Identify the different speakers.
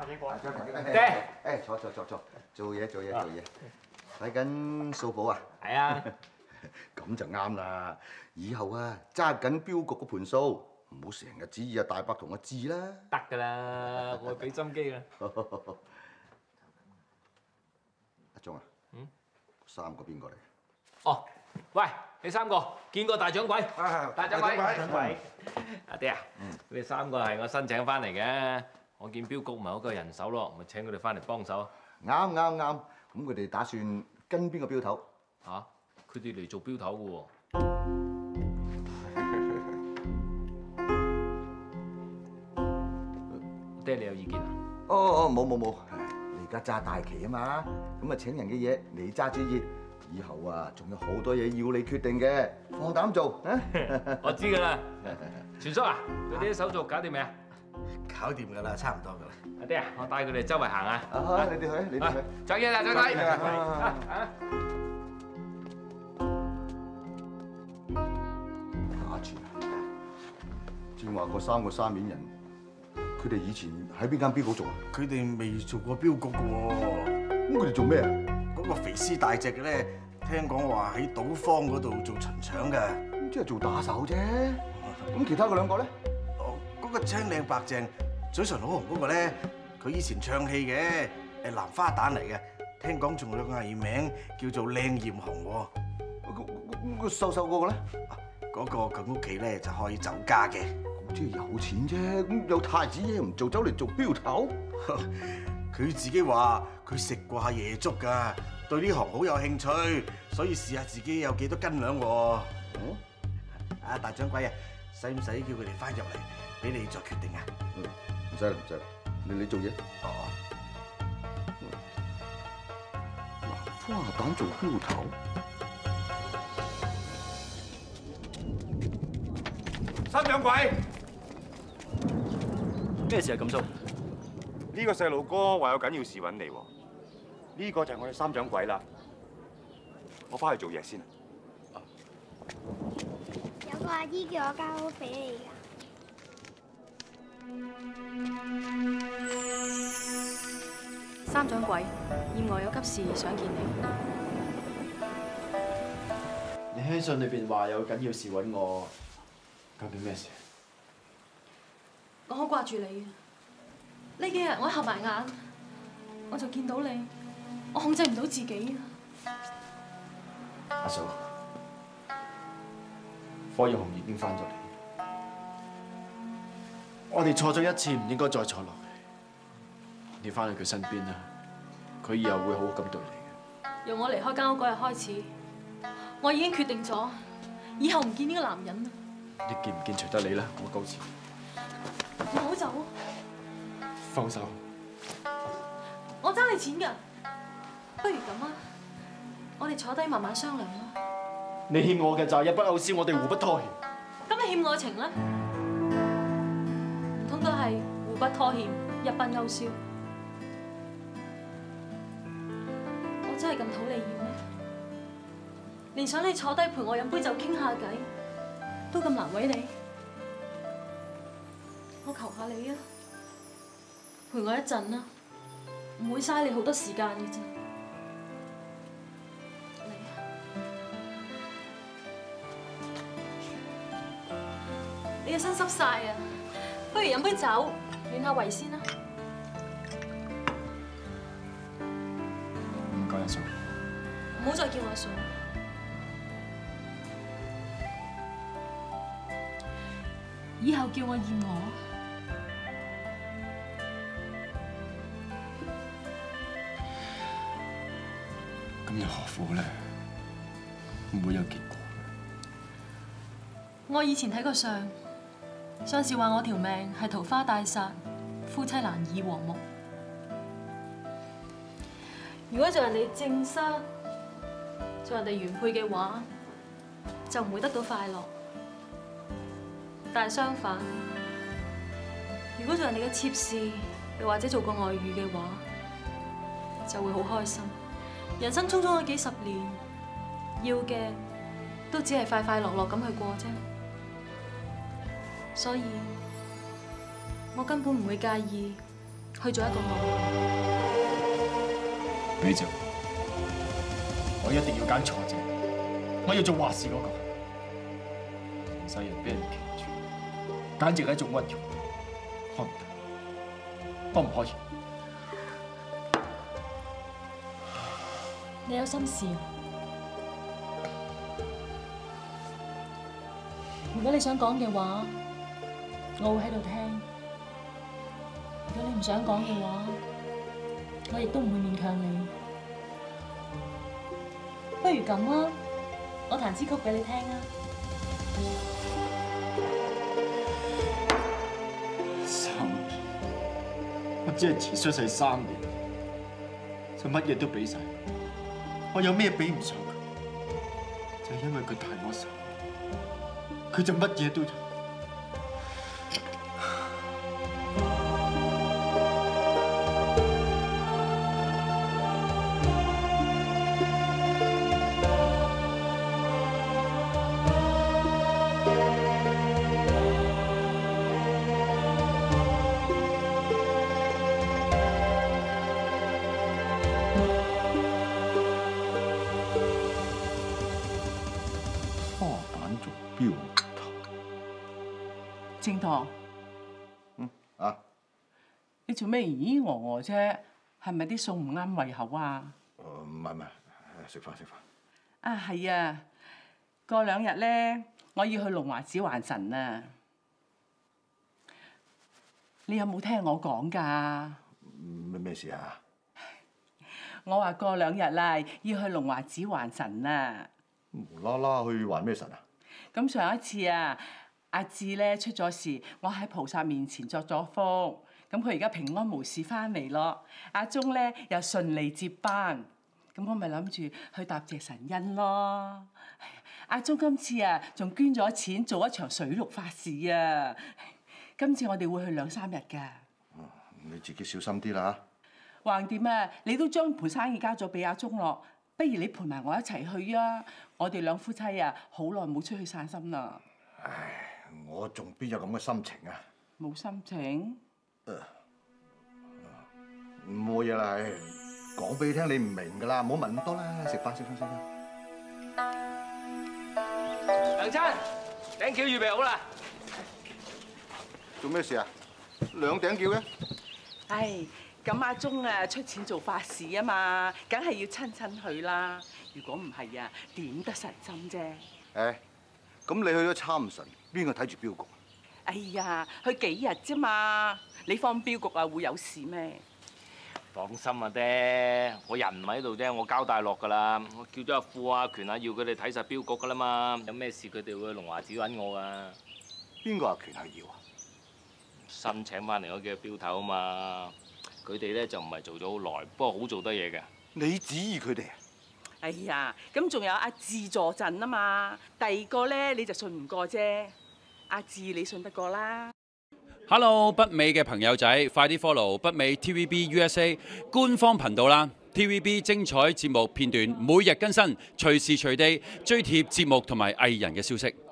Speaker 1: 大警官，
Speaker 2: 爹，誒，坐，做嘢，睇緊數簿啊？
Speaker 1: 係啊，
Speaker 2: 咁就啱啦。以後啊，揸緊標局嗰盤數，唔好成日指意阿大伯同我治啦。
Speaker 1: 得㗎啦，我會俾心機㗎。
Speaker 2: 阿鐘啊，三個邊個嚟？
Speaker 1: 哦，喂，你三個見過大掌櫃？大掌櫃，阿爹啊，你哋三個係我新請翻嚟嘅。我見標局唔係好夠人手咯，咪請佢哋翻嚟幫手。
Speaker 2: 啱。咁佢哋打算跟邊個標頭？
Speaker 1: 嚇，佢哋嚟做標頭嘅喎。爹，你有意見啊？
Speaker 2: 哦，冇。你而家揸大旗啊嘛，咁啊請人嘅嘢你揸主意。以後啊，仲有好多嘢要你決定嘅，放膽做啊！
Speaker 1: 我知㗎啦。全叔啊，佢啲手續搞掂未啊？
Speaker 3: 搞掂㗎啦，差唔多㗎啦。
Speaker 1: 阿爹啊，我帶佢哋周圍行啊！
Speaker 2: 你哋去。
Speaker 1: 再見啦，再睇。
Speaker 2: 打住啊！正話嗰三個沙面人，佢哋以前喺邊間標局做啊？
Speaker 3: 佢哋未做過標局㗎喎。
Speaker 2: 咁佢哋做咩啊？
Speaker 3: 嗰個肥屍大隻嘅咧，聽講話喺賭坊嗰度做巡腸嘅。
Speaker 2: 咁即係做打手啫。咁其他嗰兩個咧？
Speaker 3: 哦，嗰個青靚白淨、嘴唇好紅嗰個咧，佢以前唱戲嘅，係蘭花旦嚟嘅。聽講仲有個藝名叫做靚艷紅喎。
Speaker 2: 個瘦嗰個咧？
Speaker 3: 嗰個佢屋企咧就開酒家嘅。
Speaker 2: 咁即係有錢啫。咁有太子爺唔做，走嚟做標頭？
Speaker 3: 佢自己話佢食過下夜粥㗎，對呢行好有興趣，所以試下自己有幾多斤兩喎。啊，大掌櫃啊，使唔使叫佢哋翻入嚟俾你作決定啊？
Speaker 2: 唔使啦，你做嘢。
Speaker 3: 哦。
Speaker 2: 蘭花旦做標頭？
Speaker 4: 三掌櫃，
Speaker 5: 咩事啊？咁叔？
Speaker 4: 呢個細路哥話有緊要事揾你喎。呢個就係我哋三掌櫃啦。我翻去做嘢先。
Speaker 6: 有個阿姨叫我交屋俾你㗎。
Speaker 7: 三掌櫃，燕外有急事想見你。
Speaker 5: 你喺信裏邊話有緊要事揾我，究竟咩事？
Speaker 7: 我好掛住你啊！呢幾日我一合埋眼，我就見到你，我控制唔到自己啊！
Speaker 5: 阿嫂，霍耀雄已經翻咗嚟，我哋錯咗一次，唔應該再錯落去。你翻去佢身邊啦，佢以後會好好咁對你嘅。
Speaker 7: 由我離開間屋嗰日開始，我已經決定咗，以後唔見呢個男人啦。
Speaker 5: 你見唔見隨得你啦，我告辭。
Speaker 7: 唔好走！
Speaker 5: 放手！
Speaker 7: 我爭你錢㗎，不如咁啊，我哋坐低慢慢商量啦。
Speaker 5: 你欠我嘅就係一筆勾銷，我哋互不拖欠。
Speaker 7: 咁你欠我嘅情咧，唔通都係互不拖欠，一筆勾銷？我真係咁討你厭咩？連想你坐低陪我飲杯酒傾下偈，都咁難為你？我求下你啊，陪我一陣啦，唔會嘥你好多時間嘅啫。你嘅身濕晒啊，不如飲杯酒暖下胃先啦。
Speaker 5: 唔該，阿嫂。
Speaker 7: 唔好再叫我阿嫂。以後叫我燕娥。
Speaker 5: 咁又何苦咧？唔會有結果。
Speaker 7: 我以前睇過相，相士話我條命係桃花帶煞，夫妻難以和睦。如果做人哋正室，做人哋原配嘅話，就唔會得到快樂。但係相反，如果做人哋嘅妾侍，又或者做過外遇嘅話，就會好開心。人生匆匆嘅幾十年，要嘅都只係快快樂樂咁去過啫。所以，我根本唔會介意去做一個惡女。
Speaker 5: 美靜，我一定要揀錯者，我要做話事嗰個。成世人俾人騎住，簡直係一種屈辱。我唔得，我唔可以。
Speaker 7: 你有心事啊？如果你想講嘅話，我會喺度聽；如果你唔想講嘅話，我亦都唔會勉強你。不如咁啊，我彈支曲俾你聽啊！
Speaker 5: 我只係遲出世3年，就乜嘢都俾晒。我有咩比唔上佢？就係因為佢大我手，佢就乜嘢都有。
Speaker 8: 正堂，你做咩咦咦我啫？係咪啲餸唔啱胃口啊？
Speaker 2: 唔係，食飯。
Speaker 8: 啊係啊，過2日咧，我要去龍華寺還神啊！你有冇聽我講㗎？
Speaker 2: 咩事啊？
Speaker 8: 我話過2日啦，要去龍華寺還神啊！
Speaker 2: 無啦啦去還咩神啊？
Speaker 8: 咁上一次啊，阿志咧出咗事，我喺菩薩面前作咗福，咁佢而家平安無事翻嚟咯。阿忠咧又順利接班，咁我咪諗住去答謝神恩咯。阿忠今次啊，仲捐咗錢做一場水陸法事啊！今次我哋會去2、3日㗎。
Speaker 2: 你自己小心啲啦嚇。
Speaker 8: 橫掂啊，你都將盤生意交咗俾阿忠咯，不如你陪埋我一齊去啊！我哋2夫妻啊，好耐冇出去散心啦。
Speaker 2: 唉，我仲邊有咁嘅心情啊？
Speaker 8: 冇心情？
Speaker 2: 冇嘢啦，講俾你聽，你唔明㗎啦，唔好問咁多啦，食飯。
Speaker 1: 梁琛，頂轎預備好啦。
Speaker 2: 做咩事啊？2頂轎嘅？
Speaker 8: 唉，咁阿忠啊出錢做法事啊嘛，梗係要親去啦。如果唔係啊，點得神心啫？
Speaker 2: 誒，咁你去咗參神，邊個睇住鏢局？
Speaker 8: 哎呀，去幾日啫嘛？你放鏢局啊會有事咩？
Speaker 1: 放心啊，爹，我人唔喺度啫，我交代落㗎啦。我叫咗阿富啊、權啊，要佢哋睇晒鏢局㗎啦嘛。有咩事佢哋會去龍華寺揾我㗎。
Speaker 2: 邊個阿權係要啊？
Speaker 1: 新請翻嚟嗰幾個鏢頭啊嘛，佢哋咧就唔係做咗好耐，不過好做得嘢嘅。
Speaker 2: 你指意佢哋啊？
Speaker 8: 哎呀，咁仲有阿志助陣啊嘛，第2個咧你就信唔過啫。阿志你信得過啦。
Speaker 9: Hello， 北美嘅朋友仔，快啲 follow 北美 TVB USA 官方頻道啦 ！TVB 精彩節目片段每日更新，隨時隨地追貼節目同埋藝人嘅消息。